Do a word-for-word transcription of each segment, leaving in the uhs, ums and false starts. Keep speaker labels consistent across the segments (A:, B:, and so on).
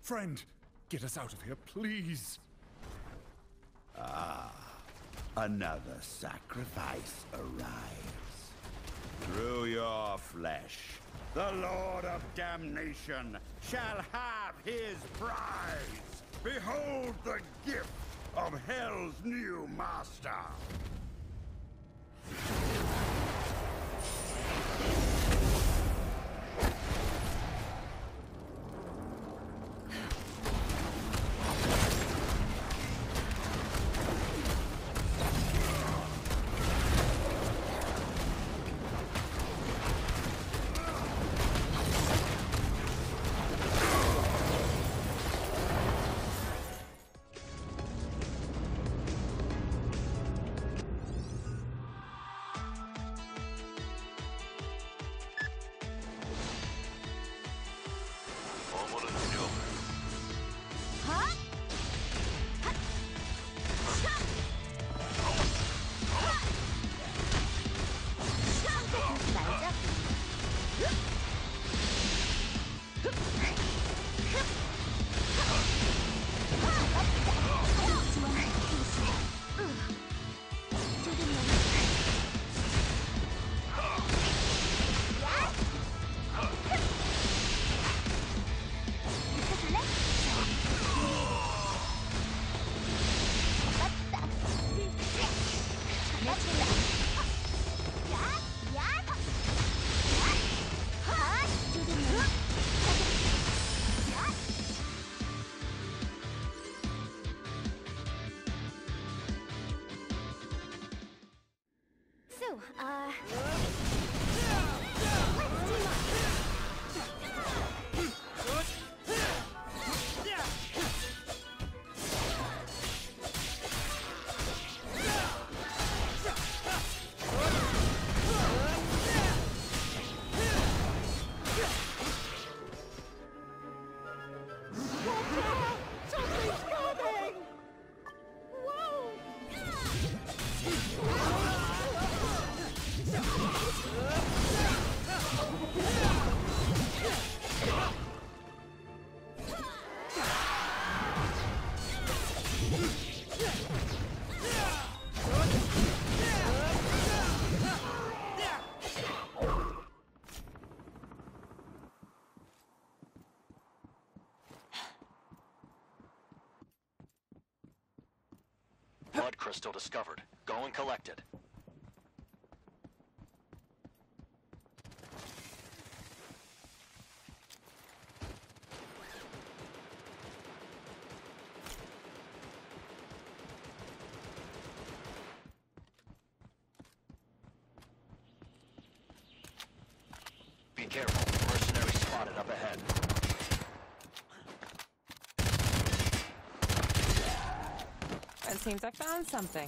A: Friend, get us out of here, please.
B: Ah, another sacrifice arrives. Through your flesh, the Lord of Damnation shall have his prize. Behold the gift of Hell's new master.
C: Uh...
D: Blood crystal discovered. Go and collect it. Be careful. Mercenary spotted up ahead.
E: It seems I found something.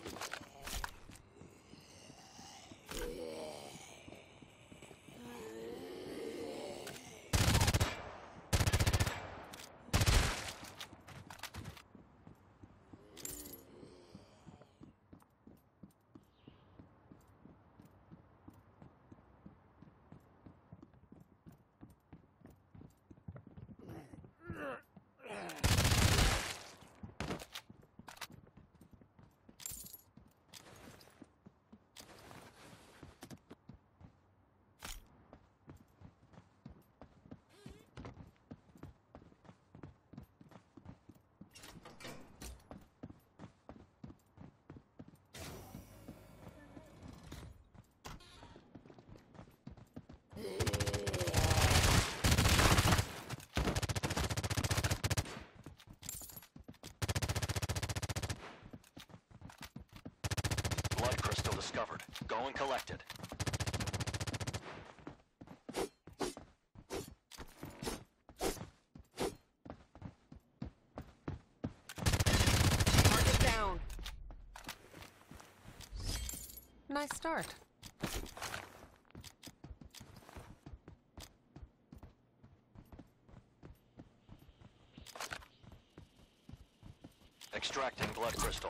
D: Blood crystal discovered. Go and collect it.
E: Target down. Nice start.
D: Extracting blood crystal.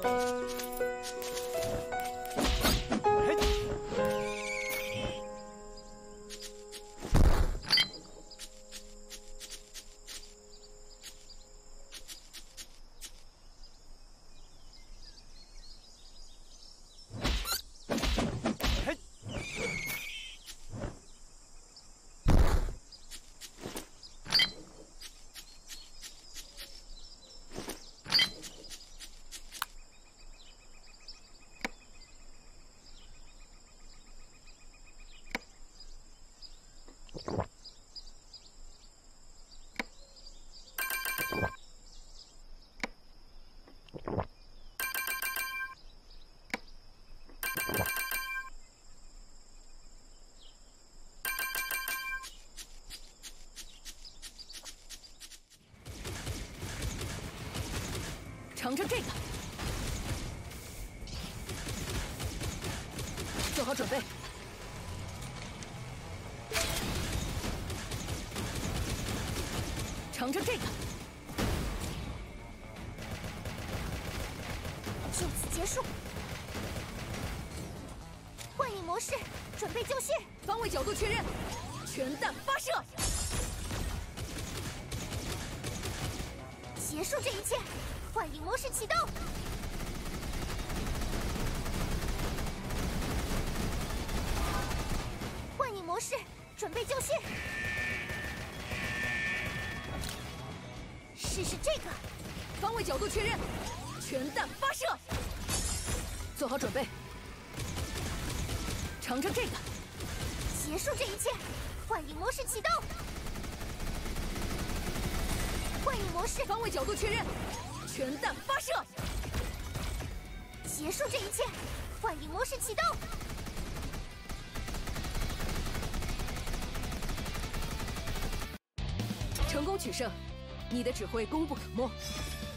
C: 尝尝这个，做好准备。尝尝这个，
F: 就此结束。幻影模式，准备就绪。
C: 方位角度确认，全弹发射。
F: 结束这一切。 幻影模式启动，幻影模式准备就绪。试试这个，
C: 方位角度确认，全弹发射。做好准备，尝尝这个。
F: 结束这一切，幻影模式启动，幻影模式
C: 方位角度确认。 全弹发射！
F: 结束这一切，幻影模式启动。
C: 成功取胜，你的指挥功不可没。